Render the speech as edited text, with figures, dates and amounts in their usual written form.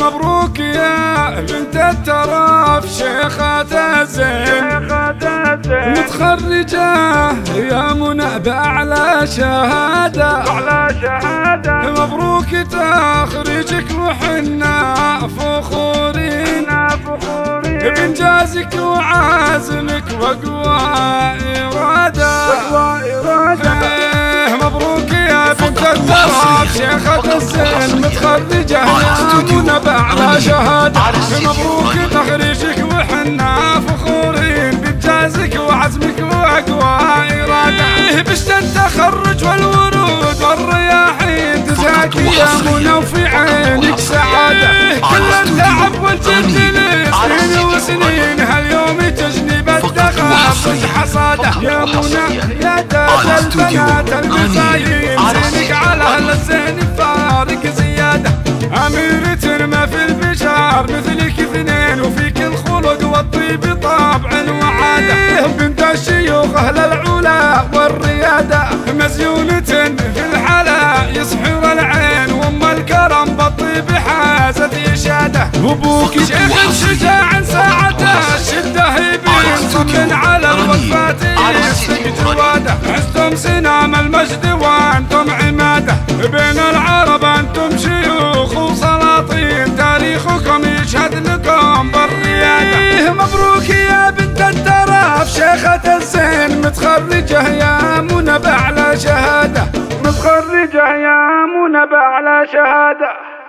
مبروك يا بنت التراف شيخة الزين، متخرجة يا منى بأعلى شهادة، مبروك تخريجك وحنا فخورين بإنجازك وعزمك وقوى إرادة. مبروك يا بنت التراف شيخة الزين، متخرجة يا منى بأعلى شهادة، مبروك تخريجك وحنا فخورين بإنجازك وعزمك وأقوى إرادة. بشت التخرج والورود والرياحين تزاكي يا منى وفي عينك سعادة، كل التعب والجد لسنين وسنين هاليوم تجني بالتخصص حصاده. يا منى يا تاج البنات المسايين، زينك على أهل الزين فارق زيادة، أميرة ما في البشار مثلك اثنين، وفيك الخلق والطيب طابع وعادة، بنت الشيوخ أهل العلا والريادة، مزيونة في الحلا يسحر العين، وام الكرم بالطيب حازت إشادة، وابوك شيخ شجاع ساعته الشدة يبين صمن على الوفات يسق جواده، عزتم سنام المجد وانتم عماده، بين العرب انتم شيوخ وسلاطين، تاريخكم يشهد لكم بالرياده. مبروك يا بنت التراف شيخة الزين، متخرجة يا منى بأعلى شهادة، متخرجة يا منى بأعلى شهادة.